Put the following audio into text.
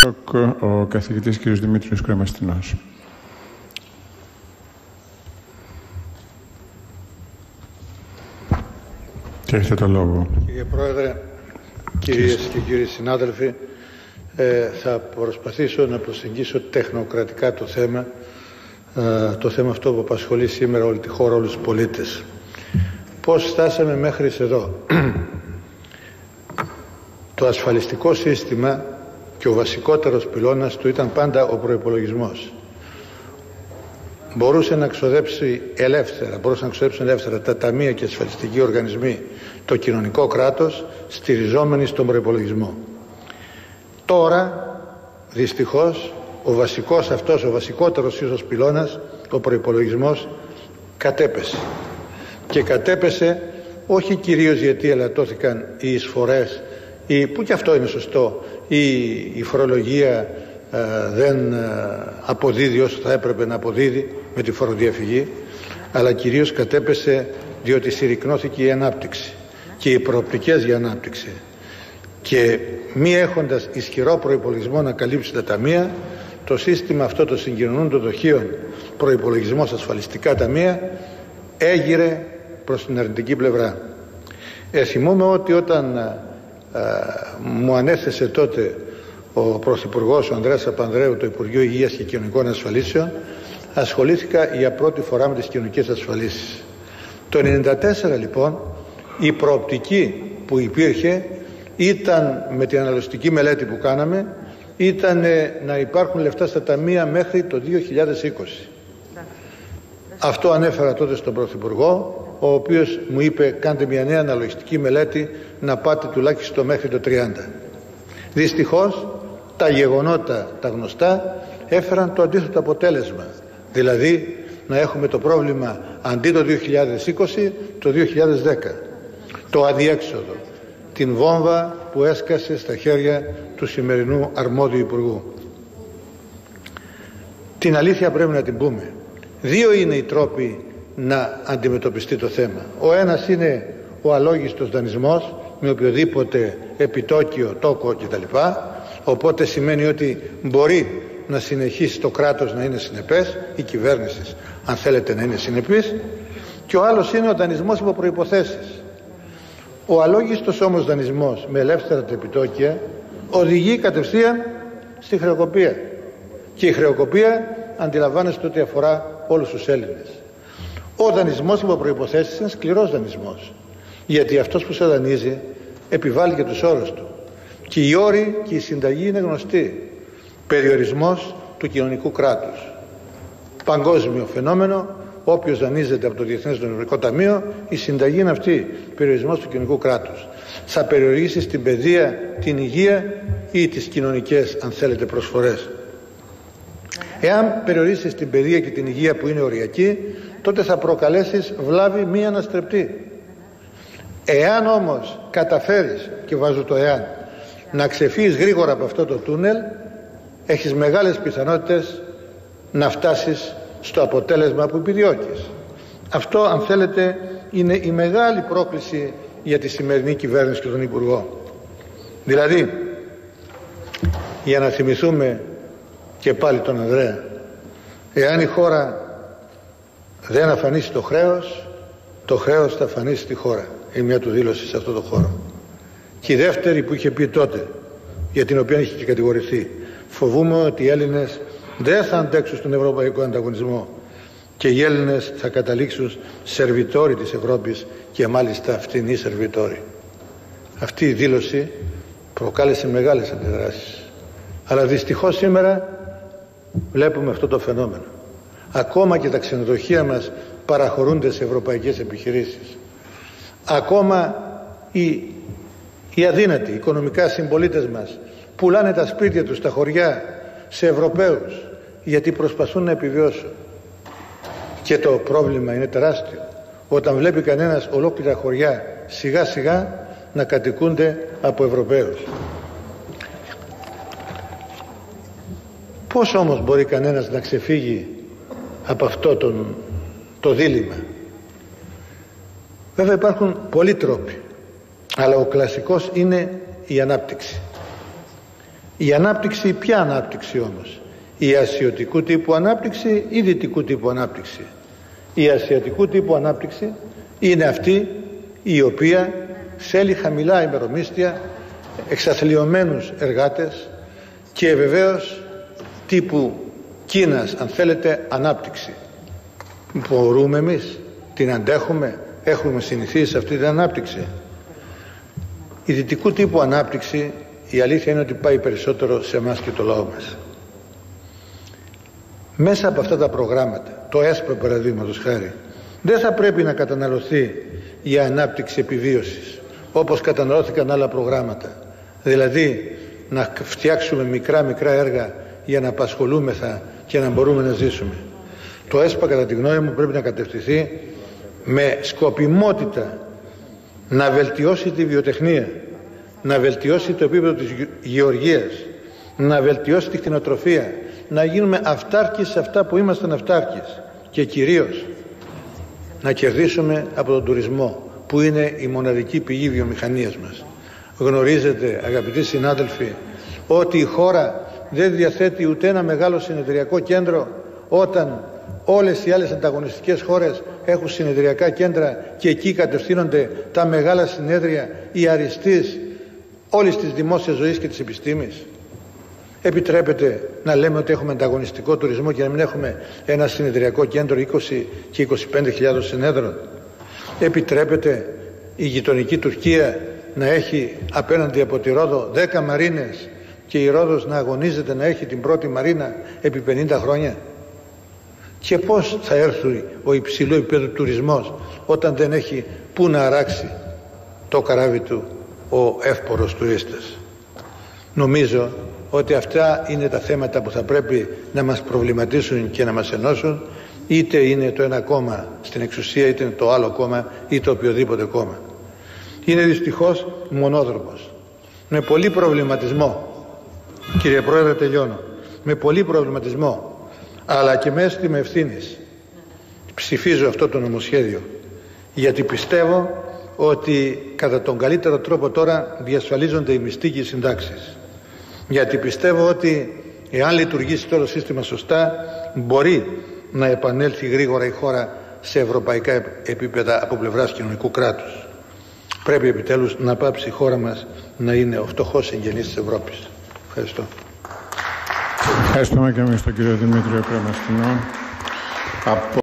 Ο καθηγητής κ. Δημήτριος Κρεμαστινός. Και έχετε το λόγο. Κύριε Πρόεδρε, κυρίες και κύριοι συνάδελφοι, θα προσπαθήσω να προσεγγίσω τεχνοκρατικά το θέμα αυτό που απασχολεί σήμερα όλη τη χώρα, όλους τους πολίτες. Πώς φτάσαμε μέχρι εδώ? Το ασφαλιστικό σύστημα και ο βασικότερος πυλώνας του ήταν πάντα ο προϋπολογισμός. Μπορούσαν να ξοδέψουν ελεύθερα τα ταμεία και ασφαλιστικοί οργανισμοί, το κοινωνικό κράτος, στηριζόμενοι στον προϋπολογισμό. Τώρα, δυστυχώς, ο βασικότερος ίσως πυλώνας, ο προϋπολογισμός, κατέπεσε. Και κατέπεσε όχι κυρίως γιατί ελαττώθηκαν οι εισφορές, που και αυτό είναι σωστό, η φορολογία δεν αποδίδει όσο θα έπρεπε να αποδίδει με τη φοροδιαφυγή, αλλά κυρίως κατέπεσε διότι συρρικνώθηκε η ανάπτυξη και οι προοπτικές για ανάπτυξη, και μη έχοντας ισχυρό προϋπολογισμό να καλύψει τα ταμεία, το σύστημα αυτό των συγκοινωνούντων δοχείων, προϋπολογισμός, ασφαλιστικά ταμεία, έγειρε προς την αρνητική πλευρά. Θυμούμαι ότι όταν μου ανέθεσε τότε ο Πρωθυπουργός, ο Ανδρέας Παπανδρέου, το Υπουργείο Υγείας και Κοινωνικών Ασφαλίσεων, ασχολήθηκα για πρώτη φορά με τις κοινωνικές ασφαλίσεις. Το 1994 λοιπόν η προοπτική που υπήρχε ήταν, με την αναλογιστική μελέτη που κάναμε, ήταν να υπάρχουν λεφτά στα ταμεία μέχρι το 2020. Αυτό ανέφερα τότε στον Πρωθυπουργό, ο οποίος μου είπε κάντε μια νέα αναλογιστική μελέτη να πάτε τουλάχιστον μέχρι το 30. Δυστυχώς τα γεγονότα τα γνωστά έφεραν το αντίθετο αποτέλεσμα, δηλαδή να έχουμε το πρόβλημα αντί το 2020 το 2010, το αδιέξοδο, την βόμβα που έσκασε στα χέρια του σημερινού αρμόδιου Υπουργού. Την αλήθεια πρέπει να την πούμε. Δύο είναι οι τρόποι να αντιμετωπιστεί το θέμα. Ο ένας είναι ο αλόγιστος δανεισμός με οποιοδήποτε επιτόκιο, τόκο κτλ. Οπότε σημαίνει ότι μπορεί να συνεχίσει το κράτος να είναι συνεπές, η κυβέρνηση αν θέλετε να είναι συνεπής, και ο άλλος είναι ο δανεισμός υπό προϋποθέσεις. Ο αλόγιστος όμως δανεισμός με ελεύθερα τα επιτόκια οδηγεί κατευθείαν στη χρεοκοπία, και η χρεοκοπία αντιλαμβάνεστε ότι αφορά όλους τους Έλληνες. Ο δανεισμός υπό προϋποθέσεις είναι σκληρός δανεισμός, γιατί αυτός που σε δανείζει επιβάλλει και τους όρους του, και οι όροι και η συνταγή είναι γνωστή. Περιορισμός του κοινωνικού κράτους, παγκόσμιο φαινόμενο. Όποιος δανείζεται από το Διεθνές Νομισματικό Ταμείο, η συνταγή είναι αυτή, περιορισμός του κοινωνικού κράτους. Θα περιορίσει την παιδεία, την υγεία ή τις κοινωνικές, αν θέλετε, προσφορές. Εάν περιορίσεις την παιδεία και την υγεία που είναι οριακή, τότε θα προκαλέσεις βλάβη μη αναστρεπτή. Εάν όμως καταφέρεις, και βάζω το εάν, να ξεφύγεις γρήγορα από αυτό το τούνελ, έχεις μεγάλες πιθανότητες να φτάσεις στο αποτέλεσμα που επιδιώκεις. Αυτό, αν θέλετε, είναι η μεγάλη πρόκληση για τη σημερινή κυβέρνηση και τον Υπουργό. Δηλαδή, για να θυμηθούμε και πάλι τον Ανδρέα, εάν η χώρα δεν αφανίσει το χρέος θα αφανίσει τη χώρα. Είναι μια του δήλωση σε αυτό το χώρο. Και η δεύτερη που είχε πει τότε, για την οποία είχε και κατηγορηθεί, φοβούμαι ότι οι Έλληνες δεν θα αντέξουν στον ευρωπαϊκό ανταγωνισμό και οι Έλληνες θα καταλήξουν σερβιτόροι της Ευρώπης, και μάλιστα φτηνοί σερβιτόροι. Αυτή η δήλωση προκάλεσε μεγάλες αντιδράσεις. Αλλά δυστυχώς σήμερα βλέπουμε αυτό το φαινόμενο. Ακόμα και τα ξενοδοχεία μας παραχωρούνται σε ευρωπαϊκές επιχειρήσεις. Ακόμα οι αδύνατοι οικονομικά συμπολίτες μας πουλάνε τα σπίτια τους στα χωριά σε Ευρωπαίους, γιατί προσπαθούν να επιβιώσουν. Και το πρόβλημα είναι τεράστιο όταν βλέπει κανένας ολόκληρα χωριά σιγά σιγά να κατοικούνται από Ευρωπαίους. Πώς όμως μπορεί κανένας να ξεφύγει από αυτό το δίλημμα? Βέβαια υπάρχουν πολλοί τρόποι, αλλά ο κλασικός είναι η ανάπτυξη. Η ανάπτυξη, ποια ανάπτυξη όμως? Η ασιατικού τύπου ανάπτυξη ή δυτικού τύπου ανάπτυξη? Η ασιατικού τύπου ανάπτυξη είναι αυτή η οποία θέλει χαμηλά ημερομίσθια, εξαθλιωμένους εργάτες και βεβαίως τύπου Κίνας, αν θέλετε, ανάπτυξη. Μπορούμε εμείς, την αντέχουμε, έχουμε συνηθίσει σε αυτή την ανάπτυξη? Η δυτικού τύπου ανάπτυξη, η αλήθεια είναι ότι πάει περισσότερο σε εμάς και το λαό μας. Μέσα από αυτά τα προγράμματα, το ΕΣΠΑ παραδείγματος χάρη, δεν θα πρέπει να καταναλωθεί η ανάπτυξη επιβίωσης όπως καταναλώθηκαν άλλα προγράμματα, δηλαδή να φτιάξουμε μικρά έργα για να απασχολούμεθα και να μπορούμε να ζήσουμε. Το ΕΣΠΑ, κατά τη γνώμη μου, πρέπει να κατευθυνθεί με σκοπιμότητα να βελτιώσει τη βιοτεχνία, να βελτιώσει το επίπεδο της γεωργίας, να βελτιώσει τη κτηνοτροφία, να γίνουμε αυτάρκεις σε αυτά που ήμασταν αυτάρκεις και κυρίως να κερδίσουμε από τον τουρισμό, που είναι η μοναδική πηγή βιομηχανίας μας. Γνωρίζετε, αγαπητοί συνάδελφοι, ότι η χώρα δεν διαθέτει ούτε ένα μεγάλο συνεδριακό κέντρο, όταν όλες οι άλλες ανταγωνιστικές χώρες έχουν συνεδριακά κέντρα και εκεί κατευθύνονται τα μεγάλα συνέδρια, οι αριστείς όλης της δημόσιας ζωής και της επιστήμης. Επιτρέπεται να λέμε ότι έχουμε ανταγωνιστικό τουρισμό και να μην έχουμε ένα συνεδριακό κέντρο 20 και 25.000 συνέδρων? Επιτρέπεται η γειτονική Τουρκία να έχει απέναντι από τη Ρόδο 10 μαρίνες και η Ρόδος να αγωνίζεται να έχει την πρώτη μαρίνα επί 50 χρόνια? Και πώς θα έρθει ο υψηλού επίπεδου τουρισμός όταν δεν έχει πού να αράξει το καράβι του ο εύπορος τουρίστας? Νομίζω ότι αυτά είναι τα θέματα που θα πρέπει να μας προβληματίσουν και να μας ενώσουν, είτε είναι το ένα κόμμα στην εξουσία, είτε είναι το άλλο κόμμα ή το οποιοδήποτε κόμμα. Είναι δυστυχώς μονόδρομος. Με πολύ προβληματισμό, κύριε Πρόεδρε, τελειώνω, με πολύ προβληματισμό αλλά και με αίσθημα ευθύνης ψηφίζω αυτό το νομοσχέδιο, γιατί πιστεύω ότι κατά τον καλύτερο τρόπο τώρα διασφαλίζονται οι μισθοί και οι συντάξεις. Γιατί πιστεύω ότι εάν λειτουργήσει το όλο σύστημα σωστά, μπορεί να επανέλθει γρήγορα η χώρα σε ευρωπαϊκά επίπεδα από πλευράς κοινωνικού κράτους. Πρέπει επιτέλους να πάψει η χώρα μας να είναι ο φτωχός συγγενής της Ευρώπης. Ευχαριστώ. Ευχαριστούμε και εμείς τον κύριο Δημήτριο Κρεμαστινό.